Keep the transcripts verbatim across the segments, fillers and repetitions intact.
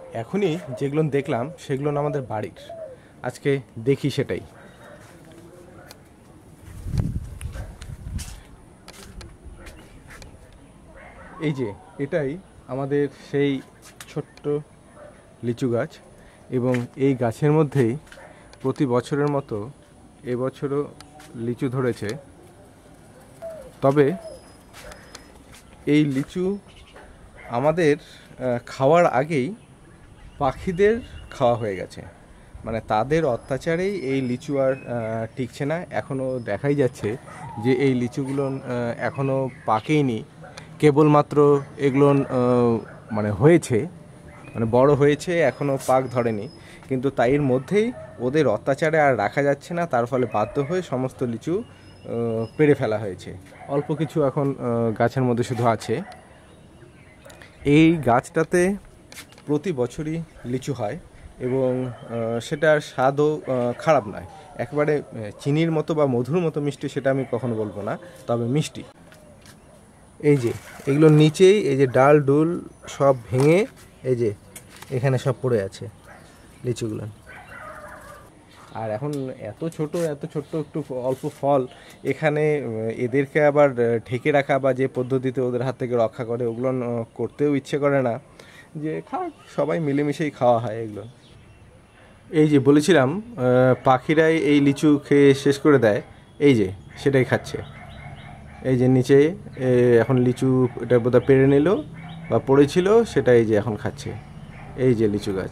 এখনই যেগুলো দেখলাম সেগুলো আমাদের বাড়ির, আজকে দেখি সেটাই। এই যে এটাই আমাদের সেই ছোট্ট লিচু গাছ, এবং এই গাছের মধ্যেই প্রতি বছরের মতো এবছরও লিচু ধরেছে। তবে এই লিচু আমাদের খাওয়ার আগেই পাখিদের খাওয়া হয়ে গেছে, মানে তাদের অত্যাচারেই এই লিচু আর টিকছে না। এখনও দেখাই যাচ্ছে যে এই লিচুগুলো এখনও পাকেইনি, কেবলমাত্র এগুলো মানে হয়েছে, মানে বড় হয়েছে, এখনও পাক ধরেনি। কিন্তু তাই এর মধ্যেই ওদের অত্যাচারে আর রাখা যাচ্ছে না, তার ফলে বাধ্য হয়ে সমস্ত লিচু পেড়ে ফেলা হয়েছে। অল্প কিছু এখন গাছের মধ্যে শুধু আছে। এই গাছটাতে প্রতি বছরই লিচু হয় এবং সেটার স্বাদও খারাপ নয়, একেবারে চিনির মতো বা মধুর মতো মিষ্টি সেটা আমি কখনো বলবো না, তবে মিষ্টি। এই যে এগুলোর নিচেই এই যে ডাল ডুল সব ভেঙে এই যে এখানে সব পড়ে আছে লিচুগুলো। আর এখন এত ছোট এত ছোট্ট একটু অল্প ফল, এখানে এদেরকে আবার ঢেকে রাখা বা যে পদ্ধতিতে ওদের হাত থেকে রক্ষা করে ওগুলো করতেও ইচ্ছে করে না, যে খাক সবাই মিলেমিশেই খাওয়া হয় এগুলো। এই যে বলেছিলাম পাখিরাই এই লিচু খেয়ে শেষ করে দেয়, এই যে সেটাই খাচ্ছে। এই যে নিচে এখন লিচু এটা বোধহয় পেড়ে নিল বা পড়েছিল, সেটা এই যে এখন খাচ্ছে। এই যে লিচু গাছ,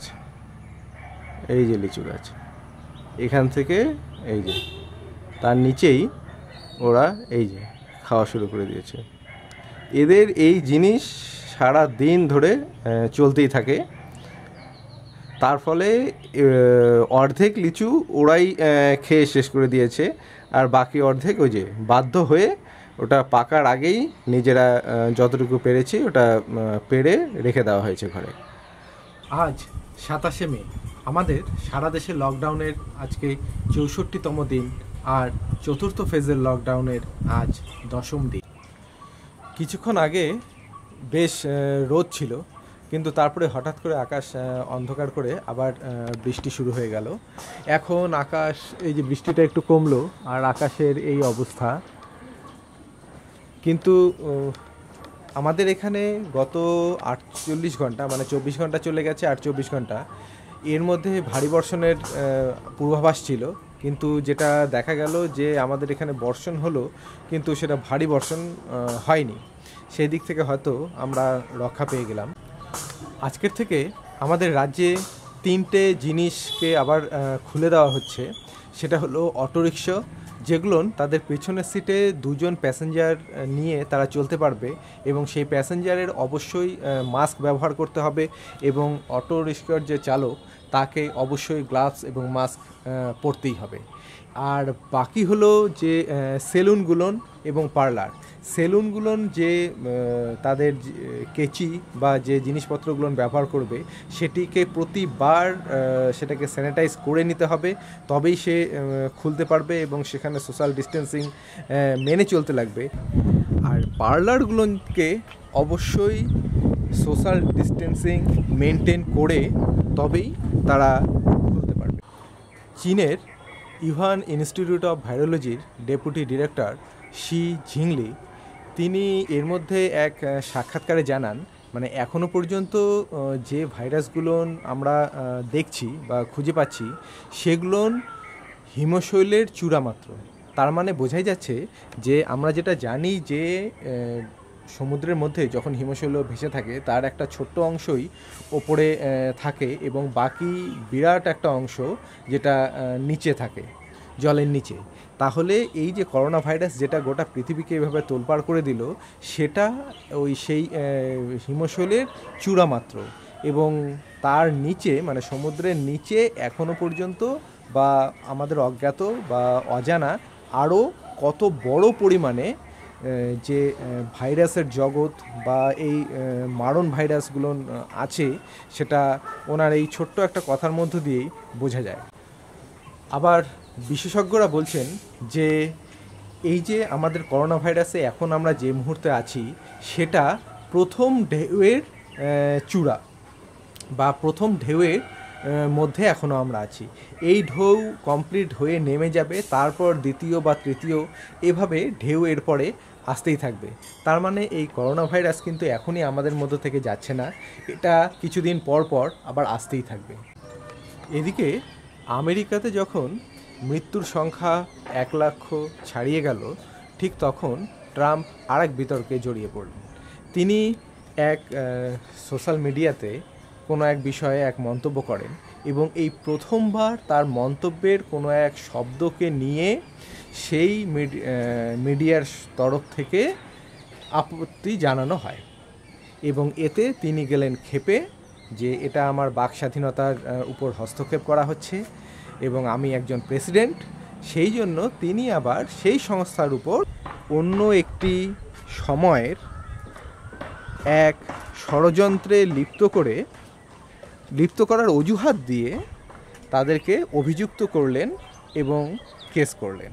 এই যে লিচু গাছ, এখান থেকে এই যে তার নিচেই ওরা এই যে খাওয়া শুরু করে দিয়েছে। এদের এই জিনিস সারা দিন ধরে চলতেই থাকে, তার ফলে অর্ধেক লিচু ওরাই খেয়ে শেষ করে দিয়েছে, আর বাকি অর্ধেক ওই যে বাধ্য হয়ে ওটা পাকার আগেই নিজেরা যতটুকু পেরেছি ওটা পেড়ে রেখে দেওয়া হয়েছে ঘরে। আজ সাতাশে মে, আমাদের সারা দেশে লকডাউনের আজকে চৌষট্টিতম দিন, আর চতুর্থ ফেজের লকডাউনের আজ দশম দিন। কিছুক্ষণ আগে বেশ রোদ ছিল, কিন্তু তারপরে হঠাৎ করে আকাশ অন্ধকার করে আবার বৃষ্টি শুরু হয়ে গেল। এখন আকাশ এই যে বৃষ্টিটা একটু কমলো আর আকাশের এই অবস্থা। কিন্তু আমাদের এখানে গত আটচল্লিশ ঘন্টা মানে চব্বিশ ঘন্টা চলে গেছে, আর চব্বিশ ঘন্টা এর মধ্যে ভারী বর্ষণের পূর্বাভাস ছিল, কিন্তু যেটা দেখা গেল যে আমাদের এখানে বর্ষণ হলো কিন্তু সেটা ভারী বর্ষণ হয়নি। সেই দিক থেকে হয়তো আমরা রক্ষা পেয়ে গেলাম। আজকের থেকে আমাদের রাজ্যে তিনটে জিনিসকে আবার খুলে দেওয়া হচ্ছে, সেটা হলো অটোরিকশা, যেগুলো তাদের পেছনের সিটে দুজন প্যাসেঞ্জার নিয়ে তারা চলতে পারবে, এবং সেই প্যাসেঞ্জারের অবশ্যই মাস্ক ব্যবহার করতে হবে, এবং অটো রিক্সার যে চালক তাকে অবশ্যই গ্লাভস এবং মাস্ক পরতেই হবে। আর বাকি হলো যে সেলুনগুলোন এবং পার্লার, সেলুনগুলোন যে তাদের কেচি বা যে জিনিসপত্রগুলো ব্যবহার করবে সেটিকে প্রতিবার সেটাকে স্যানিটাইজ করে নিতে হবে, তবেই সে খুলতে পারবে এবং সেখানে সোশ্যাল ডিস্টেন্সিং মেনে চলতে লাগবে। আর পার্লারগুলোকে অবশ্যই সোশ্যাল ডিস্টেন্সিং মেনটেন করে তবেই তারা খুলতে পারবে। চীনের ইউহান ইনস্টিটিউট অফ ভাইরোলজির ডেপুটি ডিরেক্টর শি ঝিংলি তিনি এর মধ্যে এক সাক্ষাৎকারে জানান, মানে এখনও পর্যন্ত যে ভাইরাসগুলো আমরা দেখছি বা খুঁজে পাচ্ছি সেগুলো হিমশৈলের চূড়া মাত্র। তার মানে বোঝাই যাচ্ছে যে আমরা যেটা জানি যে সমুদ্রের মধ্যে যখন হিমশৈল ভেসে থাকে তার একটা ছোট্ট অংশই ওপরে থাকে এবং বাকি বিরাট একটা অংশ যেটা নিচে থাকে, জলের নিচে। তাহলে এই যে করোনা ভাইরাস যেটা গোটা পৃথিবীকে এভাবে তোলপাড় করে দিল, সেটা ওই সেই হিমশৈলের চূড়া মাত্র, এবং তার নিচে মানে সমুদ্রের নিচে এখনও পর্যন্ত বা আমাদের অজ্ঞাত বা অজানা আরও কত বড় পরিমাণে যে ভাইরাসের জগৎ বা এই মারণ ভাইরাসগুলো আছে সেটা ওনার এই ছোট্ট একটা কথার মধ্য দিয়েই বোঝা যায়। আবার বিশেষজ্ঞরা বলছেন যে এই যে আমাদের করোনা ভাইরাসে এখন আমরা যে মুহূর্তে আছি সেটা প্রথম ঢেউয়ের চূড়া, বা প্রথম ঢেউয়ের মধ্যে এখনও আমরা আছি। এই ঢেউ কমপ্লিট হয়ে নেমে যাবে, তারপর দ্বিতীয় বা তৃতীয়, এভাবে ঢেউ এরপরে আসতেই থাকবে। তার মানে এই করোনা ভাইরাস কিন্তু এখনই আমাদের মধ্য থেকে যাচ্ছে না, এটা কিছুদিন পর পর আবার আসতেই থাকবে। এদিকে আমেরিকাতে যখন মৃত্যুর সংখ্যা এক লক্ষ ছাড়িয়ে গেল, ঠিক তখন ট্রাম্প আর এক বিতর্কে জড়িয়ে পড়লেন। তিনি এক সোশ্যাল মিডিয়াতে কোনো এক বিষয়ে এক মন্তব্য করেন এবং এই প্রথমবার তার মন্তব্যের কোনো এক শব্দকে নিয়ে সেই মিডিয়ার তরফ থেকে আপত্তি জানানো হয় এবং এতে তিনি গেলেন ক্ষেপে যে এটা আমার বাক স্বাধীনতার উপর হস্তক্ষেপ করা হচ্ছে এবং আমি একজন প্রেসিডেন্ট, সেই জন্য তিনি আবার সেই সংস্থার উপর অন্য একটি সময়ের এক ষড়যন্ত্রে লিপ্ত করে লিপ্ত করার অজুহাত দিয়ে তাদেরকে অভিযুক্ত করলেন এবং কেস করলেন।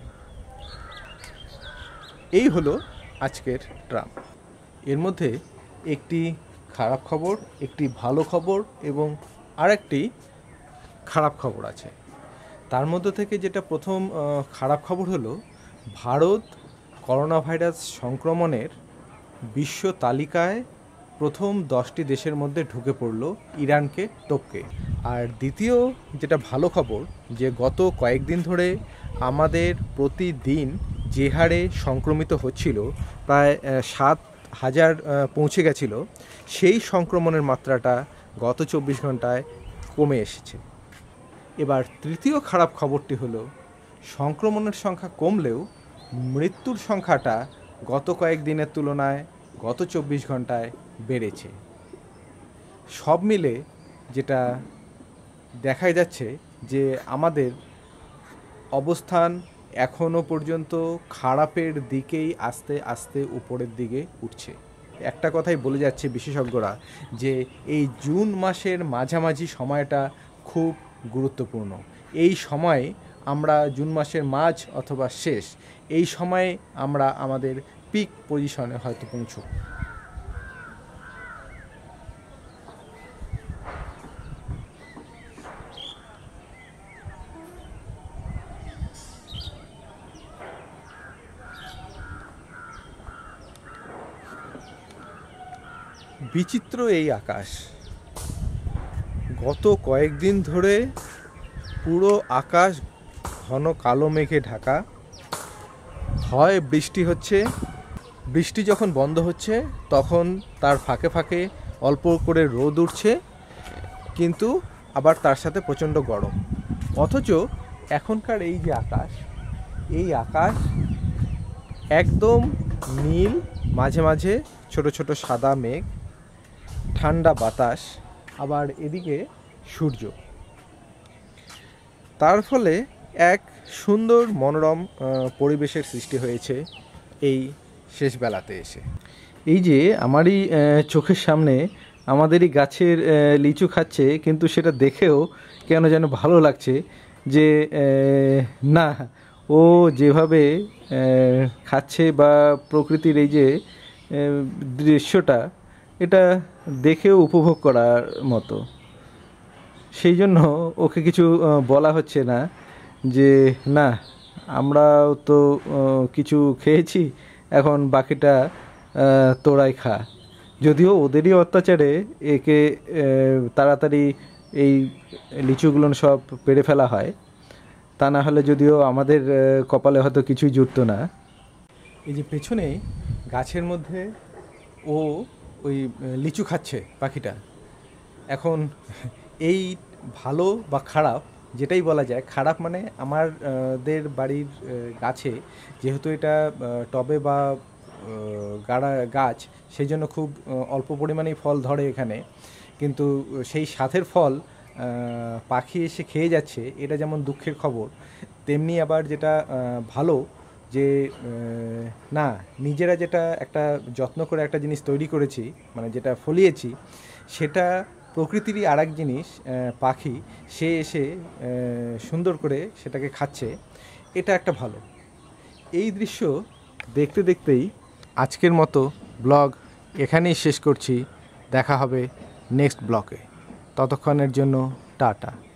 এই হলো আজকের ট্রাম্প। এর মধ্যে একটি খারাপ খবর, একটি ভালো খবর এবং আরেকটি খারাপ খবর আছে। তার মধ্যে থেকে যেটা প্রথম খারাপ খবর হলো, ভারত করোনা ভাইরাস সংক্রমণের বিশ্ব তালিকায় প্রথম দশটি দেশের মধ্যে ঢুকে পড়ল ইরানকে টপকে। আর দ্বিতীয় যেটা ভালো খবর, যে গত কয়েকদিন ধরে আমাদের প্রতিদিন যে হারে সংক্রমিত হচ্ছিল, প্রায় সাত হাজার পৌঁছে গেছিল, সেই সংক্রমণের মাত্রাটা গত চব্বিশ ঘন্টায় কমে এসেছে। এবার তৃতীয় খারাপ খবরটি হলো, সংক্রমণের সংখ্যা কমলেও মৃত্যুর সংখ্যাটা গত কয়েকদিনের তুলনায় গত চব্বিশ ঘন্টায় বেড়েছে। সব মিলে যেটা দেখাই যাচ্ছে যে আমাদের অবস্থান এখনও পর্যন্ত খারাপের দিকেই আস্তে আস্তে উপরের দিকে উঠছে। একটা কথাই বলে যাচ্ছে বিশেষজ্ঞরা, যে এই জুন মাসের মাঝামাঝি সময়টা খুব গুরুত্বপূর্ণ। এই সময়ে আমরা জুন মাসের মাঝ অথবা শেষ, এই সময়ে আমরা আমাদের পিক পজিশনে হয়তো পৌঁছব। বিচিত্র এই আকাশ, গত কয়েকদিন ধরে পুরো আকাশ ঘন কালো মেঘে ঢাকা। হয় বৃষ্টি হচ্ছে, বৃষ্টি যখন বন্ধ হচ্ছে তখন তার ফাঁকে ফাঁকে অল্প করে রোদ উঠছে, কিন্তু আবার তার সাথে প্রচণ্ড গরম। অথচ এখনকার এই যে আকাশ, এই আকাশ একদম নীল, মাঝে মাঝে ছোট ছোট সাদা মেঘ, ঠান্ডা বাতাস, আবার এদিকে সূর্য। তার ফলে এক সুন্দর মনোরম পরিবেশের সৃষ্টি হয়েছে এই শেষ বেলাতে এসে। এই যে আমারই চোখের সামনে আমাদেরই গাছের লিচু খাচ্ছে, কিন্তু সেটা দেখেও কেন যেন ভালো লাগছে যে না, ও যেভাবে খাচ্ছে বা প্রকৃতির এই যে দৃশ্যটা, এটা দেখেও উপভোগ করার মতো। সেই জন্য ওকে কিছু বলা হচ্ছে না যে না, আমরাও তো কিছু খেয়েছি, এখন বাকিটা তোরাই খা। যদিও ওদেরই অত্যাচারে একে তাড়াতাড়ি এই লিচুগুলো সব পেড়ে ফেলা হয়, তা না হলে যদিও আমাদের কপালে হয়তো কিছুই জুটতো না। এই যে পেছনে গাছের মধ্যে ও ওই লিচু খাচ্ছে পাখিটা। এখন এই ভালো বা খারাপ যেটাই বলা যায়, খারাপ মানে আমাদের বাড়ির গাছে যেহেতু এটা টবে বা গাড়া গাছ, সেই জন্য খুব অল্প পরিমাণেই ফল ধরে এখানে, কিন্তু সেই স্বাদের ফল পাখি এসে খেয়ে যাচ্ছে, এটা যেমন দুঃখের খবর, তেমনি আবার যেটা ভালো যে না, নিজেরা যেটা একটা যত্ন করে একটা জিনিস তৈরি করেছি, মানে যেটা ফলিয়েছি, সেটা প্রকৃতিরই আর এক জিনিস, পাখি সে এসে সুন্দর করে সেটাকে খাচ্ছে, এটা একটা ভালো। এই দৃশ্য দেখতে দেখতেই আজকের মতো ব্লগ এখানেই শেষ করছি। দেখা হবে নেক্সট ব্লগে। ততক্ষণের জন্য টাটা।